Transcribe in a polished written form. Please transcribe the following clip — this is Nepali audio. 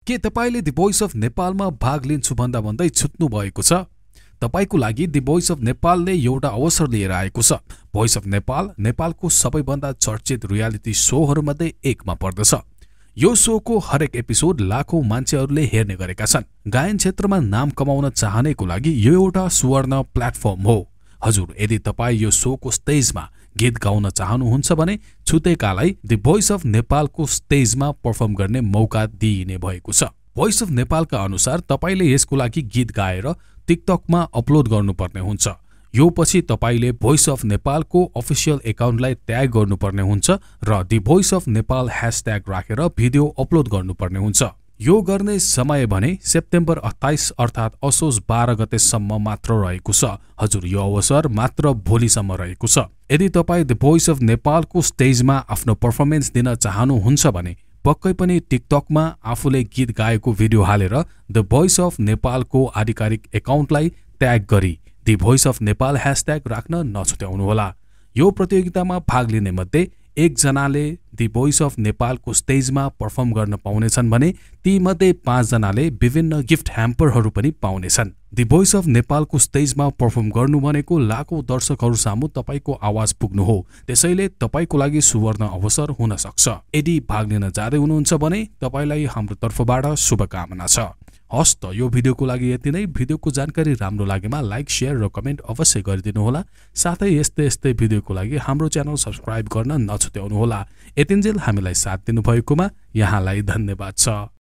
के तपाईले द भोइस अफ नेपालमा भाग लिन्छु भन्दा भन्दै छुट्नु भएको छ? तपाईको लागि द भोइस अफ नेपालले एउटा अवसर लिएर आएको छ। भोइस अफ नेपाल नेपालको सबैभन्दा चर्चित रियालिटी शोहरूमध्ये एकमा पर्दछ। यो शोको हरेक एपिसोड लाखौं मान्छेहरूले हेर्ने गरेका छन्। गायन क्षेत्रमा नाम कमाउन चाहनेको लागि यो एउटा सुवर्ण प्लेटफर्म हो। हजुर, यदि तपाई यो शोको स्टेजमा गीत गाउन चाहनुहुन्छ भने छुटेकालाई द भोइस अफ नेपालको स्टेजमा परफर्म गर्ने मौका दिइने भएको छ। भोइस अफ नेपालका अनुसार तपाईले यसको लागि गीत गाएर टिकटकमा अपलोड गर्नुपर्ने हुन्छ। यो पछि तपाईले भोइस अफ नेपालको अफिसियल एकाउन्टलाई ट्याग गर्नुपर्ने हुन्छ र the voice of Nepal hashtag राखेर भिडियो अपलोड गर्नुपर्ने हुन्छ। यो गर्ने समय भने सेप्टेम्बर 28 अर्थात् असोज 12 गतेसम्म मात्र रहेको छ। हजुर, यो अवसर मात्र भोलिसम्म रहेको छ। यदि तपाई द भोइस अफ नेपालको स्टेजमा आफ्नो पर्फर्मेन्स दिन चाहनुहुन्छ भने पक्कै पनि टिकटकमा आफूले गीत गाएको भिडियो हालेर द भोइस अफ नेपालको आधिकारिक एकाउन्टलाई ट्याग गरी the voice of Nepal hashtag राख्न नछुट्याउनुहोला। यो प्रतियोगितामा भाग लिने मध्ये एकजनाले द भोइस अफ नेपालको स्टेजमा परफर्म गर्न पाउनेछन् भने ती मध्ये 5 जनाले विभिन्न गिफ्ट ह्याम्परहरू पनि पाउनेछन्। द भोइस अफ नेपालको स्टेजमा परफर्म गर्नु भनेको लाखौं दर्शकहरू सामु तपाईको आवाज पुग्नु हो। त्यसैले तपाईको लागि सुवर्ण अवसर हुन सक्छ। यदि भाग लिन जाँदै हुनुहुन्छ भने तपाईलाई हाम्रो तर्फबाट शुभकामना छ। हस् त, यो भिडियोको लागि यति नै। भिडियोको जानकारी राम्रो लागेमा लाइक, शेयर र कमेन्ट अवश्य गरिदिनु होला। साथै यस्तै भिडियोको लागि हाम्रो च्यानल सब्स्क्राइब गर्न नछुट्याउनु होला। यतिन्जेल हामीलाई साथ दिनुभएकोमा यहाँलाई धन्यवाद छ।